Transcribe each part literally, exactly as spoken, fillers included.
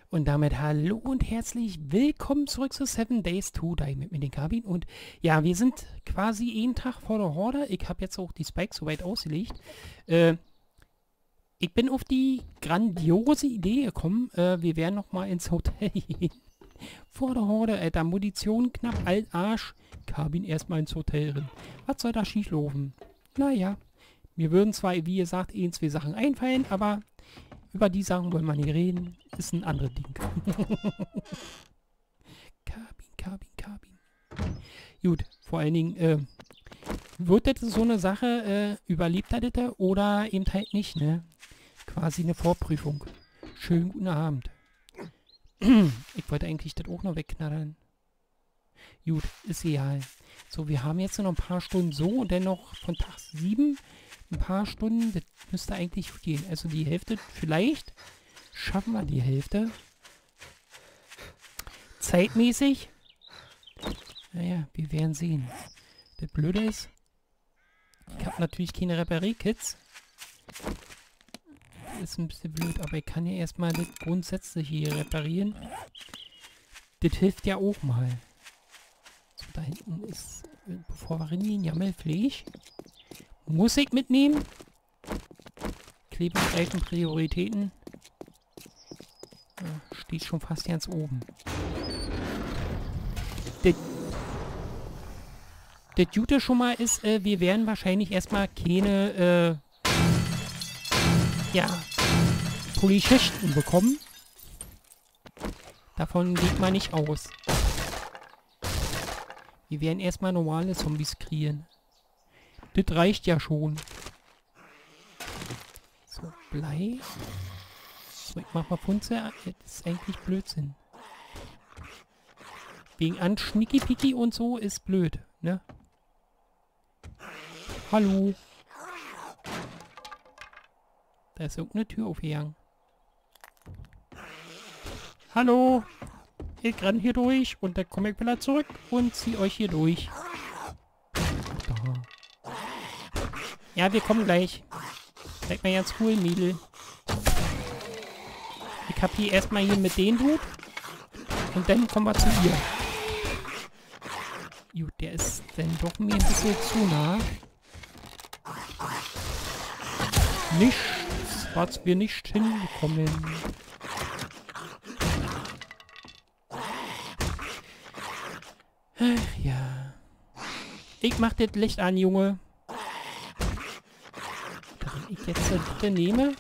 Und damit hallo und herzlich willkommen zurück zu Seven Days to Die mit mir, den Kabin. Und ja, wir sind quasi jeden Tag vor der Horde. Ich habe jetzt auch die Spikes soweit ausgelegt. Äh, ich bin auf die grandiose Idee gekommen, äh, wir werden nochmal ins Hotel gehen. Vor der Horde, Alter, Munition knapp, alt Arsch. Kabin erstmal ins Hotel drin. Was soll da schief laufen? Naja, mir würden zwar, wie gesagt, eh zwei Sachen einfallen, aber über die Sachen wollen wir nicht reden. Ist ein anderes Ding. Kabin, Kabin, Kabin. Gut, vor allen Dingen, äh, wird das so eine Sache, äh, überlebt er das oder eben halt nicht, ne? Quasi eine Vorprüfung. Schönen guten Abend. Ich wollte eigentlich das auch noch wegknallern. Gut, ist egal. So, wir haben jetzt noch ein paar Stunden so und dann noch von Tag sieben ein paar Stunden. Das müsste eigentlich gehen. Also die Hälfte, vielleicht schaffen wir die Hälfte. Zeitmäßig. Naja, wir werden sehen. Das Blöde ist, ich habe natürlich keine Reparie-Kits. Ist ein bisschen blöd, aber ich kann ja erstmal das grundsätzlich hier reparieren. Das hilft ja auch mal. So, da hinten ist, bevor wir reingehen, Jammelfleisch. Muss ich mitnehmen? Klebestreifen, Prioritäten. Ja, steht schon fast ganz oben. Das, das Gute schon mal ist, äh, wir werden wahrscheinlich erstmal keine, äh, ja, Polizisten bekommen. Davon geht man nicht aus. Wir werden erstmal normale Zombies kriegen. Das reicht ja schon. So, Blei. So, ich mach mal Funze. Das ist eigentlich Blödsinn. Wegen an Schnicki-Picki und so ist blöd, ne? Hallo. Da ist irgendeine Tür aufgegangen. Hallo. Ich renn hier durch und dann komme ich wieder zurück und ziehe euch hier durch. Da. Ja, wir kommen gleich. Seid mal ganz cool, Mädel. Ich hab hier erstmal hier mit den Dude. Und dann kommen wir zu ihr. Gut, der ist dann doch mir ein bisschen zu nah. Nichts, was wir nicht hinbekommen. Ach ja. Ich mach das Licht an, Junge. Wenn ich jetzt das bitte nehme.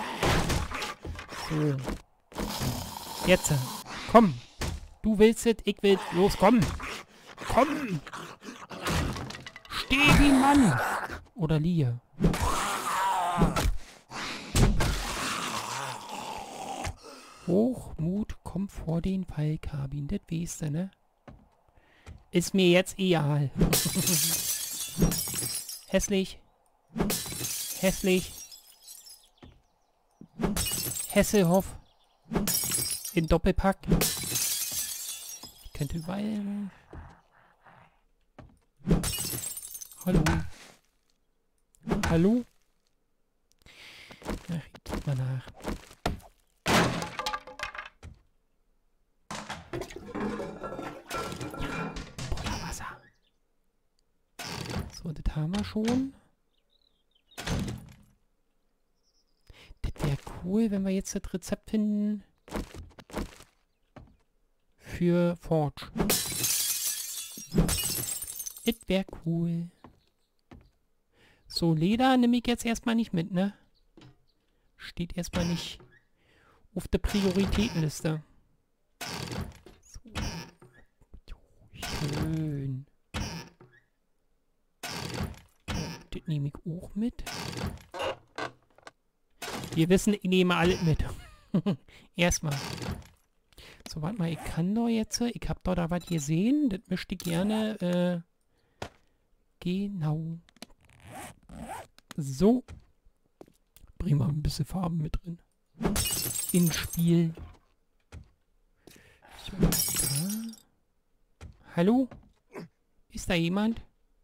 So. Jetzt. Komm. Du willst es, ich will. Los, komm. Komm. Steh wie ein Mann. Oder Lie. Hochmut kommt vor den Fall, Kabin. Das weißt du, ne? Ist mir jetzt egal. Hässlich. Hässlich. Hesselhoff. In Doppelpack. Ich könnte überall... Hallo. Hallo? Ach, ich guck mal nach. Wasser. So, das haben wir schon. Das wäre cool, wenn wir jetzt das Rezept finden für Forge. Das wäre cool. So, Leder nehme ich jetzt erstmal nicht mit, ne? Steht erstmal nicht auf der Prioritätenliste. So. Schön. Das nehme ich auch mit. Wir wissen, ich nehme alles mit. Erstmal. So, warte mal, ich kann doch jetzt... Ich habe doch da was gesehen. Das möchte ich gerne... Äh, genau. So. Bringen wir ein bisschen Farben mit drin. Ins Spiel. So, da. Hallo? Ist da jemand?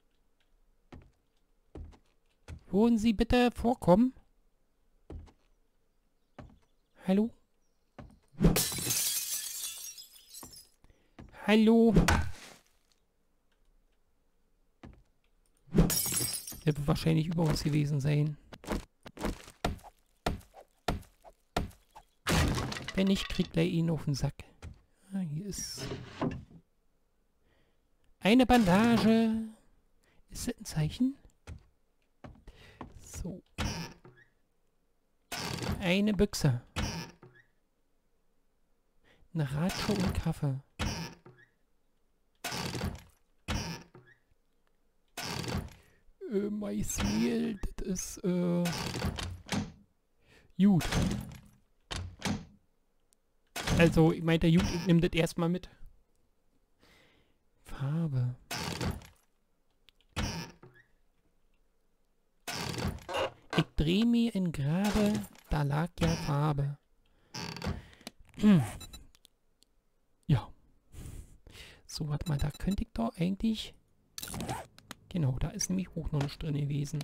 Würden Sie bitte vorkommen? Hallo? Hallo. Der wird wahrscheinlich über uns gewesen sein. Wenn nicht, kriegt er ihn auf den Sack. Ah, hier ist eine Bandage. Ist das ein Zeichen? So. Eine Büchse. Eine Ratsche und Kaffee. Äh, Maismehl, das ist, äh... gut. Also, ich meinte, gut, ich nehme das erstmal mit. Farbe. Ich drehe mir in Grabe, da lag ja Farbe. Hm. Ja. So, warte mal, da könnte ich doch eigentlich... Genau, da ist nämlich auch noch nichts drin gewesen.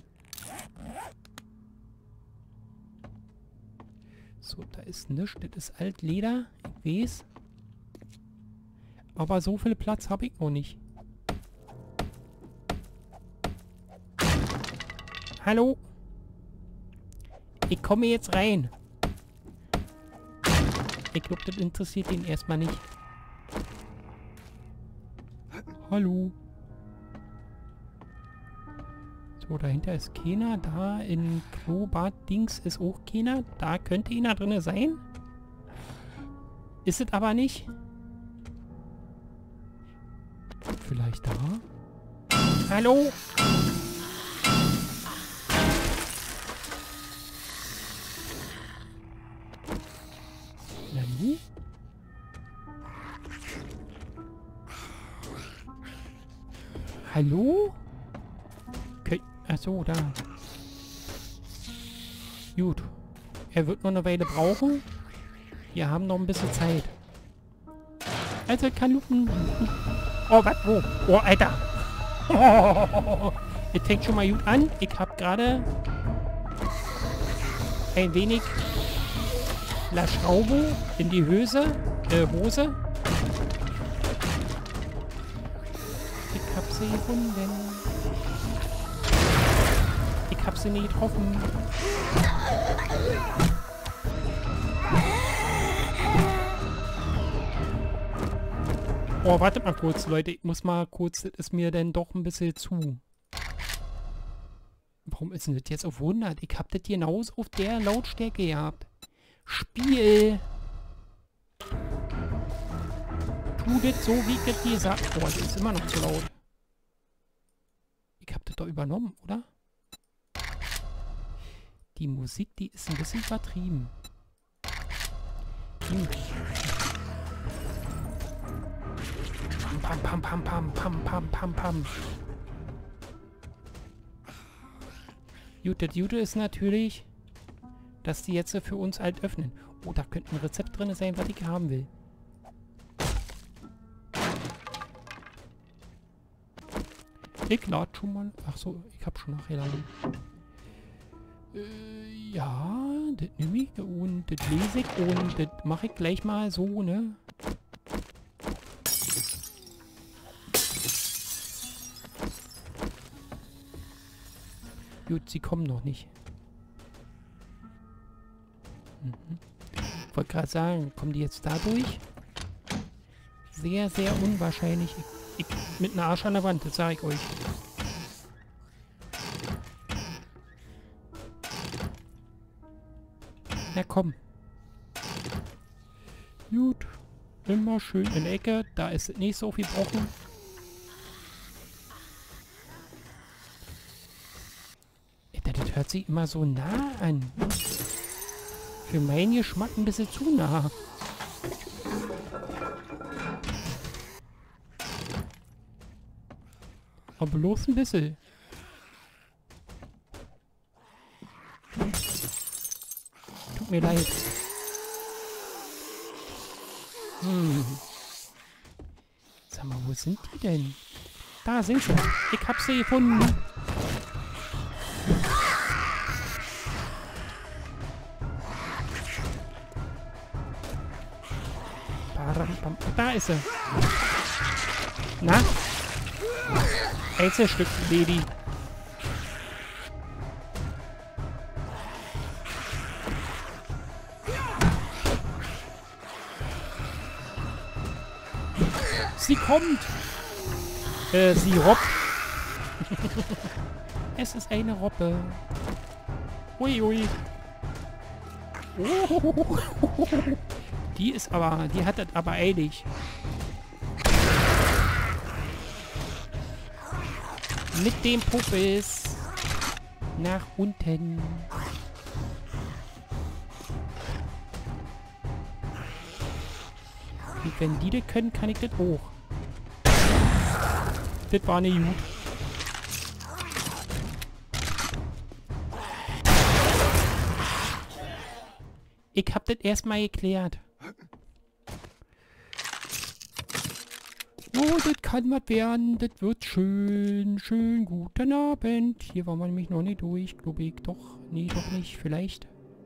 So, da ist nichts. Das ist Altleder. Ich weiß. Aber so viel Platz habe ich noch nicht. Hallo? Ich komme jetzt rein. Ich glaube, das interessiert ihn erstmal nicht. Hallo? So, dahinter ist keiner. Da in Klobad-Dings ist auch keiner. Da könnte einer drin sein. Ist es aber nicht. Vielleicht da? Hallo? Nani? Hallo? Achso, da. Gut. Er wird noch eine Weile brauchen. Wir haben noch ein bisschen Zeit. Also kann lupen. Oh, was? Wo? Oh, Alter. Oh, es fängt schon mal gut an. Ich habe gerade ein wenig La Schraube in die Hose. Äh, Hose. Ich hab sie gefunden. Ich hab sie nie getroffen. Oh, wartet mal kurz, Leute. Ich muss mal kurz, das ist mir denn doch ein bisschen zu. Warum ist denn das jetzt auf hundert? Ich hab das genauso auf der Lautstärke gehabt. Spiel! Tu das so, wie ich das dir sag. Oh, das ist immer noch zu laut. Ich hab das doch übernommen, oder? Die Musik, die ist ein bisschen übertrieben. Hm. Pam, pam, pam, pam, pam, pam, pam, pam. Gut, das Gute ist natürlich, dass die jetzt für uns halt öffnen. Oh, da könnte ein Rezept drin sein, was ich haben will. Ich lade schon mal... Ach so, ich habe schon nachgeladen. Äh, ja, das nehme ich und das lese ich und das mache ich gleich mal so, ne? Gut, sie kommen noch nicht. Mhm. Ich wollte gerade sagen, kommen die jetzt da durch? Sehr, sehr unwahrscheinlich. Ich, ich, mit einer Arsch an der Wand, das sage ich euch. Na komm. Gut. Immer schön in der Ecke. Da ist nicht so viel brocken. Das hört sich immer so nah an. Für meinen Geschmack ein bisschen zu nah. Aber bloß ein bisschen. Tut mir leid. Hm. Sag mal, wo sind die denn? Da sind sie. Ich hab sie gefunden. Da ist er. Na? Einzelstück, Lady. Sie kommt. Äh, sie robbt. Es ist eine Robbe. Ui, ui. Oh. Die ist aber, die hat das aber eilig. Mit dem Puppis nach unten. Und wenn die das können, kann ich das hoch. Das war nicht gut. Ich hab das erstmal geklärt. Oh, das kann was werden. Das wird schön. Schön guten Abend. Hier war man nämlich noch nicht durch, glaube ich. Doch. Nee, doch nicht. Vielleicht.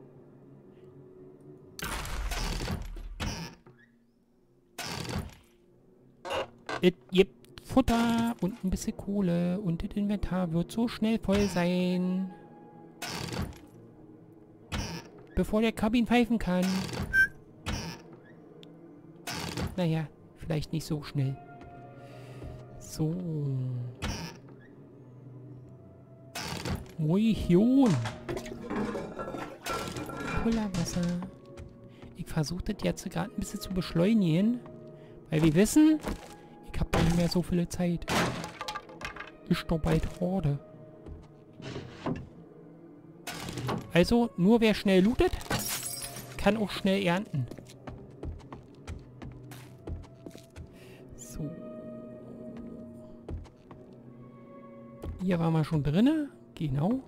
Es gibt Futter und ein bisschen Kohle. Und das Inventar wird so schnell voll sein. Bevor der Kabin pfeifen kann. Naja, vielleicht nicht so schnell. So. Munition. Pullerwasser. Ich versuche das jetzt gerade ein bisschen zu beschleunigen. Weil wir wissen, ich habe nicht mehr so viel Zeit. Ist doch bald Horde. Also, nur wer schnell lootet, kann auch schnell ernten. So. Hier waren wir schon drinne. Genau.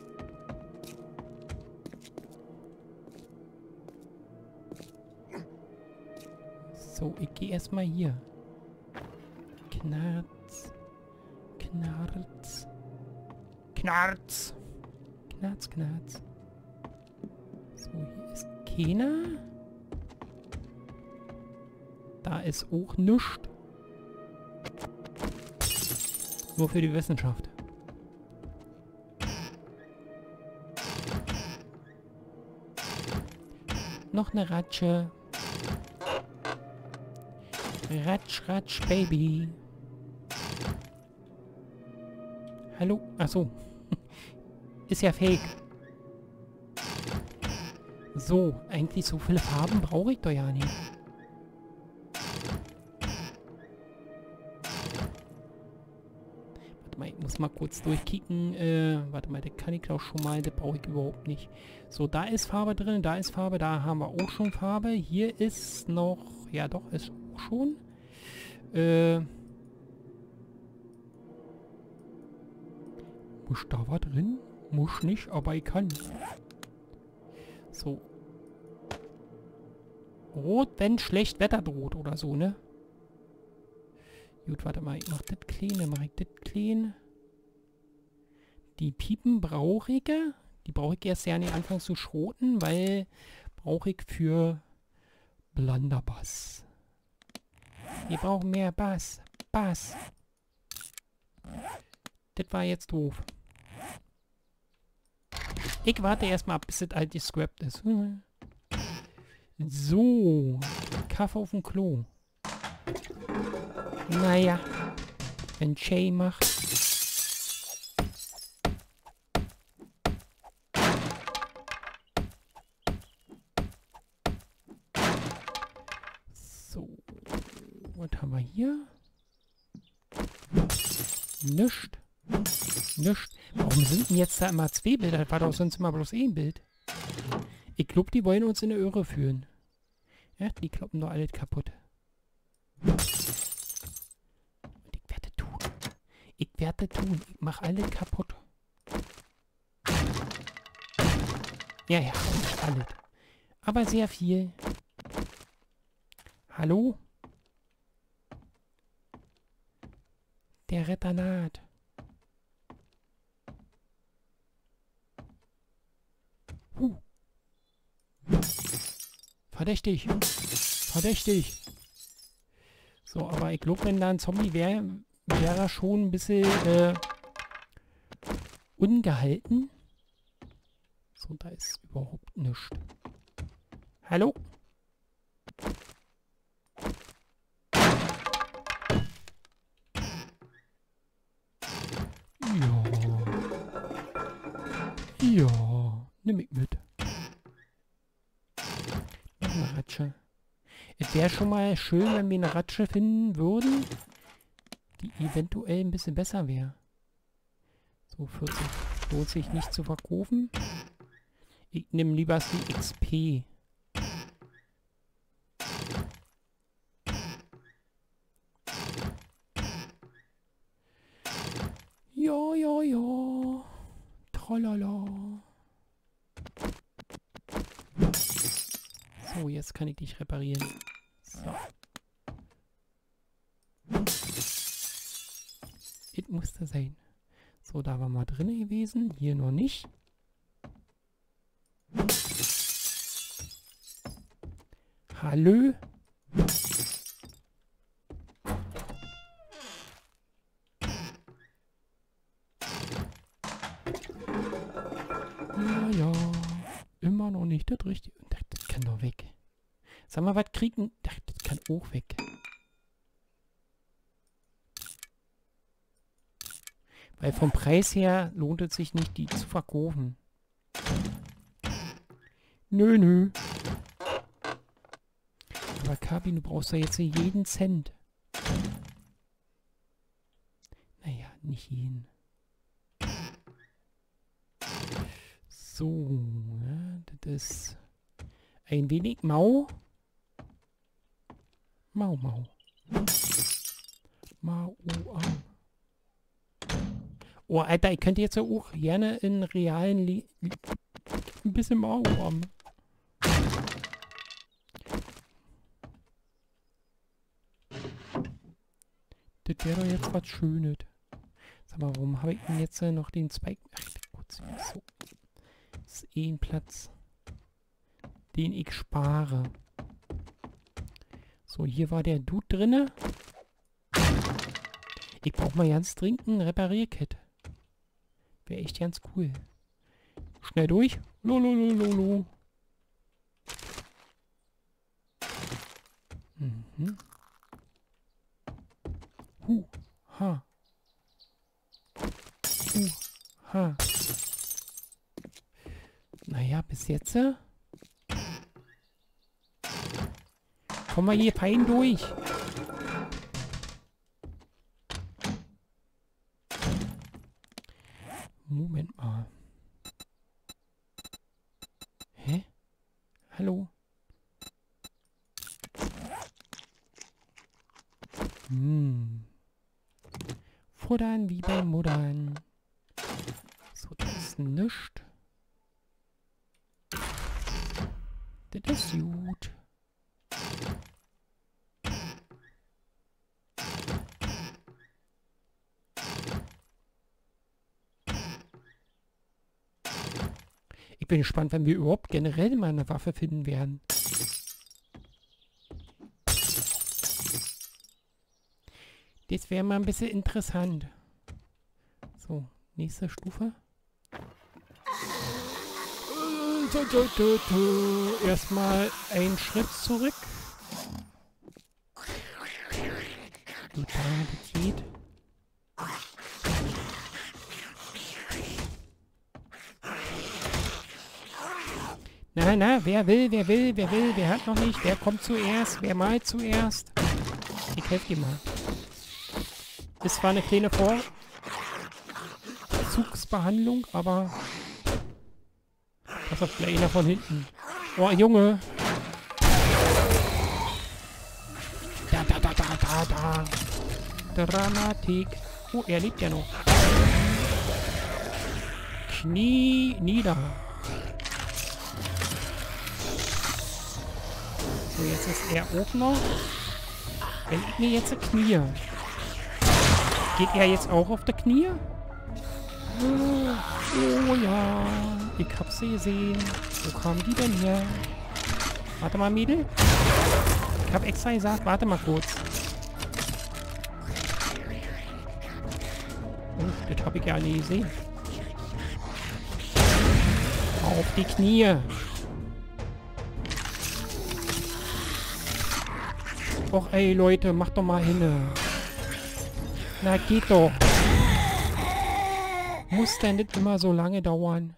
So, ich gehe erstmal hier. Knarz. Knarz. Knarz. Knarz, knarz. So, hier ist keiner. Da ist auch nichts. Nur für die Wissenschaft. Noch eine Ratsche. Ratsch, Ratsch, Baby. Hallo? Achso. Ist ja fake. So, eigentlich so viele Farben brauche ich doch ja nicht. Warte mal, ich muss mal kurz durchkicken. Äh, warte mal, das kann ich doch schon mal, das brauche ich überhaupt nicht. So, da ist Farbe drin, da ist Farbe, da haben wir auch schon Farbe. Hier ist noch, ja doch, ist auch schon. Äh, muss da was drin? Muss nicht, aber ich kann. So. Rot, wenn schlecht Wetter droht oder so, ne? Gut, warte mal. Ich mach das clean, dann mach ich das clean. Die Piepen brauche ich. Die brauche ich erst ja nicht anfangen zu schroten, weil brauche ich für Blunderbuss. Wir brauchen mehr Bass. Bass. Das war jetzt doof. Ich warte erstmal ab, bis das alt gescrapped ist. So. Kaffee auf dem Klo. Naja. Wenn Jay macht. So. Was haben wir hier? Nischt. Nischt. Warum sind denn jetzt da immer zwei Bilder? Das war doch sonst immer bloß ein Bild. Ich glaube, die wollen uns in eine Irre führen. Ja, die kloppen doch alles kaputt. Und ich werde tun. Ich werde tun. Ich mache alles kaputt. Ja, ja, nicht alles. Aber sehr viel. Hallo? Der Retter naht. Huh. Verdächtig. Verdächtig. So, aber ich glaube, wenn da ein Zombie wäre, wäre er schon ein bisschen äh, ungehalten. So, da ist überhaupt nichts. Hallo? Ja. Ja. Nimm ich mit. Noch eine Ratsche. Es wäre schon mal schön, wenn wir eine Ratsche finden würden, die eventuell ein bisschen besser wäre. So, vierzig. Lohnt sich nicht zu verkaufen. Ich nehme lieber die X P. Ja, ja, ja. Tralala. So, jetzt kann ich dich reparieren. So. Es musste sein. So, da war mal drin gewesen. Hier noch nicht. Hallo? Ja, ja. Immer noch nicht das Richtige. Das, das kann doch weg. Sag mal, was kriegen? Das, das kann auch weg. Weil vom Preis her lohnt es sich nicht, die zu verkaufen. Nö, nö. Aber Kabi, du brauchst ja jetzt jeden Cent. Naja, nicht jeden. So, ja, das ist ein wenig mau. Mau, mau. Mau, au. Oh, Alter, ich könnte jetzt ja auch gerne in realen Le ein bisschen mau haben. Das wäre doch jetzt was Schönes. Sag mal, warum habe ich denn jetzt äh, noch den Spike? Ach, kurz, so. Das ist eh ein Platz, den ich spare. So, hier war der Dude drinne. Ich brauche mal ganz dringend ein Reparierkit. Wäre echt ganz cool. Schnell durch. Lololololo. Mhm. Hu. Ha. Hu. Ha. Naja, bis jetzt. Äh, kommen wir hier fein durch. Moment mal. Hä? Hallo? Hm. Futtern wie beim Muddern. So, das ist nichts. Das ist gut. Ich bin gespannt, wenn wir überhaupt generell mal eine Waffe finden werden. Das wäre mal ein bisschen interessant. So, nächste Stufe. Erstmal einen Schritt zurück. Gut, da geht. Na, na, wer will, wer will, wer will, wer hat noch nicht, wer kommt zuerst, wer malt zuerst. Ich helfe dir mal. Ist zwar eine kleine Vorzugsbehandlung, aber pass auf, gleich einer von hinten. Oh, Junge. Da, da, da, da, da, da. Dramatik. Oh, er lebt ja noch. Knie nieder. So, jetzt ist er auch noch. Wenn ich mir jetzt Knie. Geht er jetzt auch auf der Knie? Oh, oh ja. Ich hab sie gesehen. Wo kamen die denn her? Warte mal, Mädel. Ich hab extra gesagt, warte mal kurz. Oh, das habe ich ja nie gesehen. Auf die Knie. Och ey Leute, macht doch mal hin. Na geht doch. Muss denn nicht immer so lange dauern?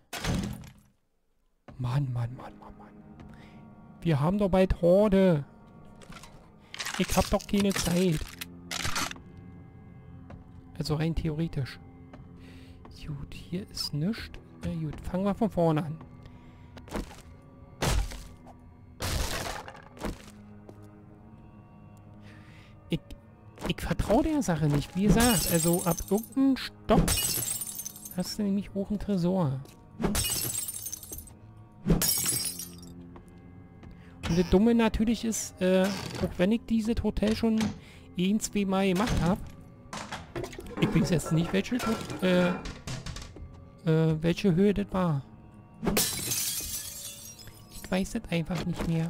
Mann, Mann, Mann, Mann, Mann. Wir haben doch bald Horde. Ich hab doch keine Zeit. Also rein theoretisch. Gut, hier ist nichts. Na gut, fangen wir von vorne an. Ich, ich vertraue der Sache nicht. Wie gesagt, also ab irgendeinem Stopp hast du nämlich auch einen Tresor. Und das Dumme natürlich ist, äh, auch wenn ich dieses Hotel schon ein, zwei Mal gemacht habe, ich weiß jetzt nicht, welche, äh, äh, welche Höhe das war. Ich weiß das einfach nicht mehr.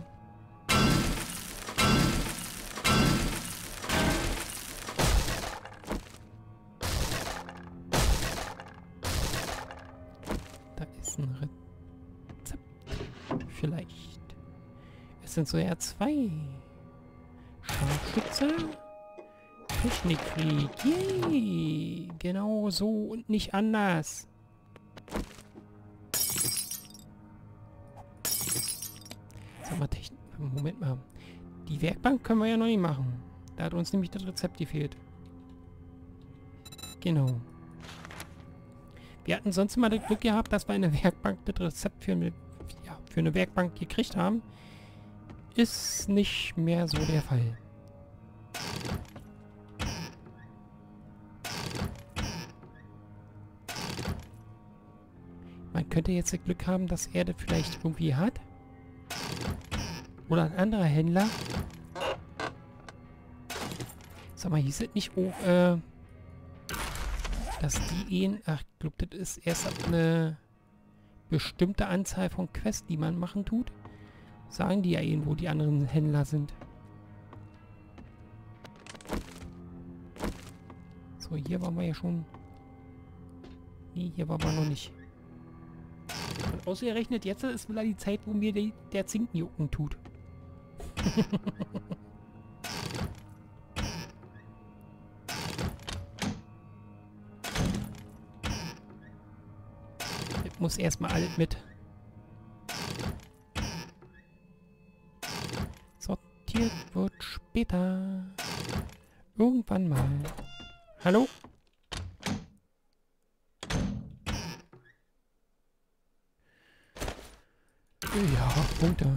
Da ist ein Rezept. Vielleicht. Es sind so ja zwei. Scharfschütze. Technikkrieg. Yay. Genau so und nicht anders. Sag mal, Technik. Moment mal. Die Werkbank können wir ja noch nicht machen. Da hat uns nämlich das Rezept gefehlt. Genau. Wir hatten sonst immer das Glück gehabt, dass wir in der Werkbank das Rezept für eine, ja, für eine Werkbank gekriegt haben. Ist nicht mehr so der Fall. Man könnte jetzt das Glück haben, dass er das vielleicht irgendwie hat. Oder ein anderer Händler. Sag mal, hieß es nicht auch, äh, dass die ihn... Ach, ich glaube, das ist erst ab eine bestimmte Anzahl von Quests, die man machen tut. Sagen die ja eben, wo die anderen Händler sind. So, hier waren wir ja schon... Nee, hier waren wir noch nicht. Und ausgerechnet jetzt ist wieder die Zeit, wo mir die, der Zinken jucken tut. Ich muss erstmal alles mit. Sortiert wird später. Irgendwann mal. Hallo? Ja, Punkte.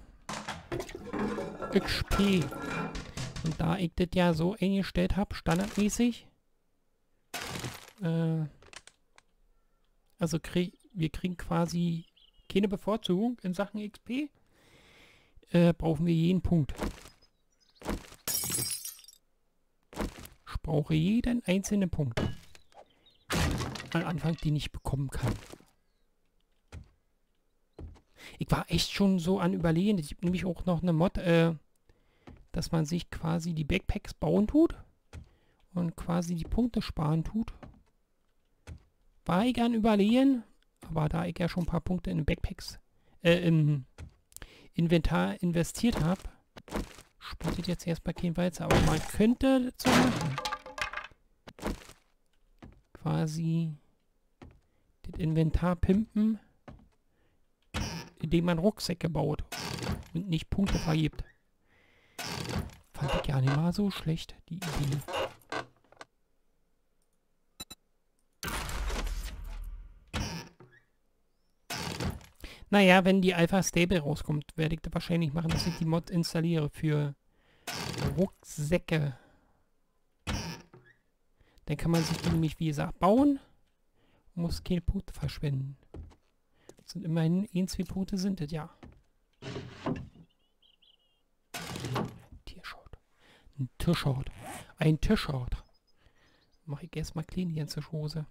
X P. Und da ich das ja so eingestellt habe, standardmäßig, äh, also krieg, wir kriegen quasi keine Bevorzugung in Sachen X P, äh, brauchen wir jeden Punkt. Ich brauche jeden einzelnen Punkt. Am Anfang, den ich bekommen kann. Ich war echt schon so an Überlegen. Ich habe nämlich auch noch eine Mod, äh, dass man sich quasi die Backpacks bauen tut und quasi die Punkte sparen tut. War ich an Überlegen, aber da ich ja schon ein paar Punkte in den Backpacks, äh, im Inventar investiert habe, spielt jetzt erstmal kein Walzer. Aber man könnte das so machen. Quasi das Inventar pimpen, indem man Rucksäcke baut und nicht Punkte vergibt. Fand ich gar nicht mal so schlecht, die Idee. Naja, wenn die Alpha Stable rauskommt, werde ich das wahrscheinlich machen, dass ich die Mod installiere für Rucksäcke. Dann kann man sich die nämlich, wie gesagt, bauen und muss keine Punkte verschwenden. Das sind immerhin ein, zwei Punkte sind das, ja. Tierschaut. Ein Tischhaut. Ein Tischhaut. Mache ich erstmal clean die ganze Hose.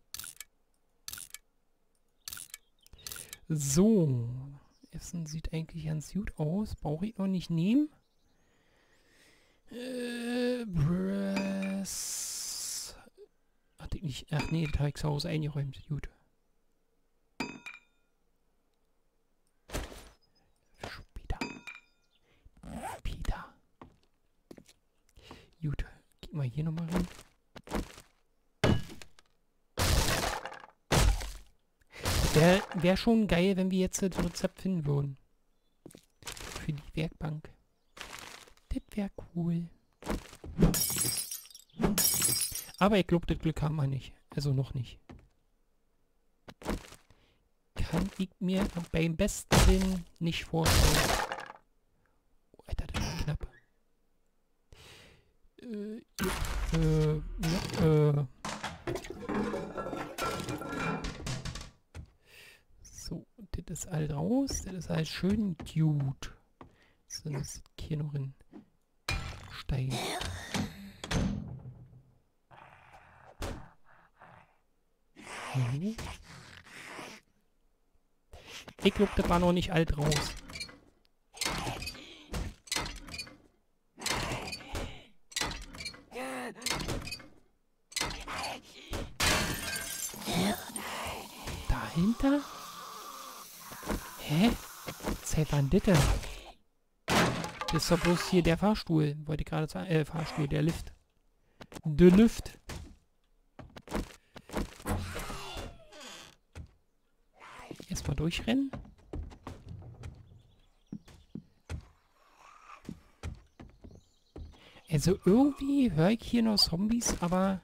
So. Essen sieht eigentlich ganz gut aus. Brauche ich noch nicht nehmen. Äh, Brass. Hatte ich Ich, ach nee, das habe ich zu Hause eingeräumt. Gut. Später. Später. Gut. Geh mal hier nochmal rein. Wäre wär schon geil, wenn wir jetzt das Rezept finden würden. Für die Werkbank. Das wäre cool. Aber ich glaube, das Glück haben wir nicht. Also noch nicht. Kann ich mir beim besten Willen nicht vorstellen. Oh, Alter, das war knapp. Äh, äh, ja, äh. So, das ist alles raus. Das ist alles schön gut. So, das ist hier noch ein Stein. Mhm. Ich glaube, das war noch nicht alt raus. Dahinter? Hä? Was war denn das denn? Das ist doch bloß hier der Fahrstuhl. Wollte ich gerade sagen. Äh, Fahrstuhl, der Lift. Der Lift. Erstmal durchrennen. Also irgendwie höre ich hier noch Zombies, aber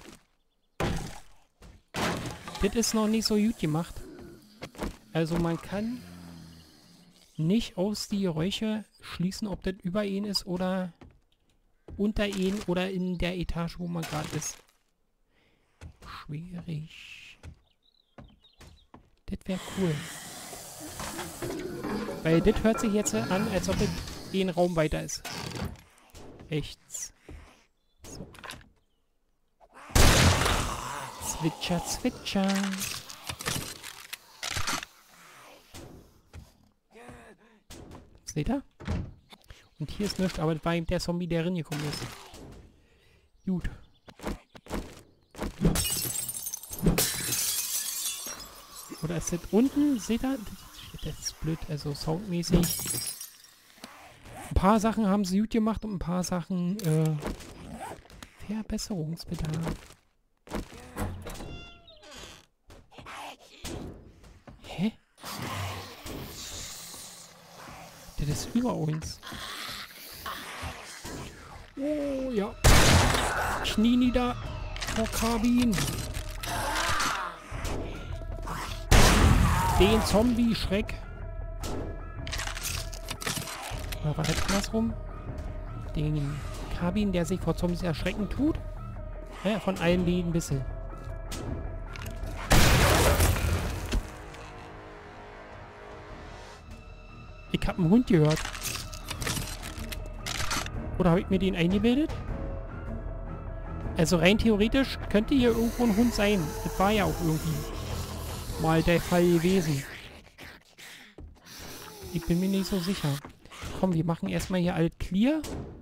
das ist noch nicht so gut gemacht. Also man kann nicht aus die Geräusche schließen, ob das über ihn ist oder unter ihn oder in der Etage, wo man gerade ist. Schwierig. Das wäre cool. Weil das hört sich jetzt an, als ob es ein Raum weiter ist. Rechts. So. Zwitscher, zwitscher. Seht ihr? Und hier ist nichts, aber das war eben der Zombie, der reingekommen ist. Gut. Oder ist das unten? Seht ihr? Das ist blöd, also soundmäßig. Ein paar Sachen haben sie gut gemacht und ein paar Sachen, äh, Verbesserungsbedarf. Hä? Das ist über uns. Oh, ja. Knie nieder. Vor Karbin. Den Zombie-Schreck. Oder war das andersrum? Den Karbin, der sich vor Zombies erschrecken tut. Ja, von allen Läden ein bisschen. Ich hab einen Hund gehört. Oder habe ich mir den eingebildet? Also rein theoretisch könnte hier irgendwo ein Hund sein. Das war ja auch irgendwie mal der Fall gewesen. Ich bin mir nicht so sicher. Komm, wir machen erstmal hier alt clear.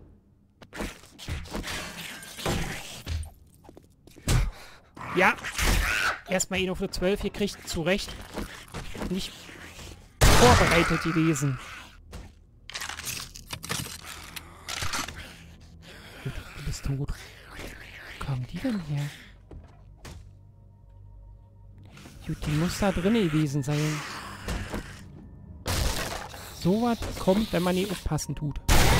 Ja. Erstmal ihn auf eine zwölf gekriegt. Zu Recht. Nicht vorbereitet gewesen. Gut, du bist tot. Wo kamen die denn her? Gut, die muss da drin gewesen sein. So was kommt, wenn man nicht aufpassen tut.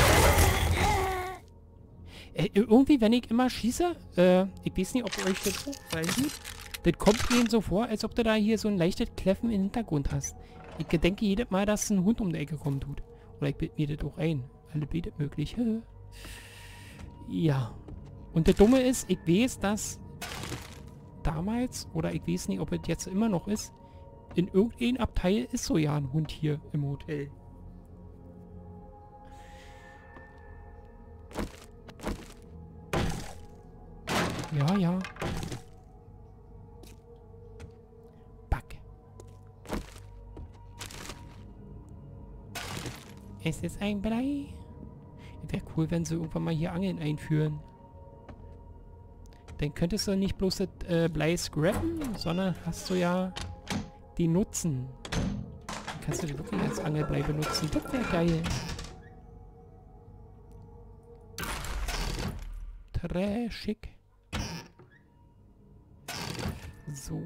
Äh, irgendwie, wenn ich immer schieße, äh, ich weiß nicht, ob euch das so gefallen tut, das kommt ihnen so vor, als ob du da hier so ein leichtes Kläffen im Hintergrund hast. Ich denke jedes Mal, dass ein Hund um die Ecke kommen tut. Oder ich bild mir das auch ein. Alle bietet möglich. Ja. Und das Dumme ist, ich weiß, dass damals, oder ich weiß nicht, ob es jetzt immer noch ist, in irgendeinem Abteil ist so ja ein Hund hier im Hotel. Ja, ja. Back. Es ist ein Blei. Wäre cool, wenn sie irgendwann mal hier Angeln einführen. dann könntest du nicht bloß das äh, Blei scrappen, sondern hast du ja die Nutzen. Dann kannst du die wirklich als Angelblei benutzen. Das wäre geil. Trashig. So.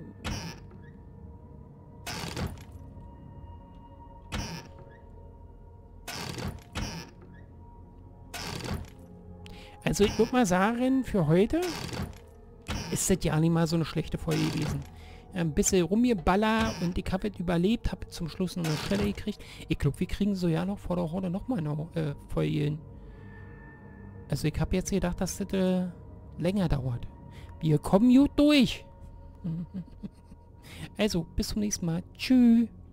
Also ich würde mal sagen, für heute ist das ja nicht mal so eine schlechte Folge gewesen. Ein bisschen rumgeballer und ich habe es überlebt, habe zum Schluss noch eine Stelle gekriegt. Ich glaube, wir kriegen so ja noch vor der Horde nochmal eine äh, Folge hin. Also ich habe jetzt gedacht, dass das äh, länger dauert. Wir kommen gut durch. Also, bis zum nächsten Mal. Tschüss.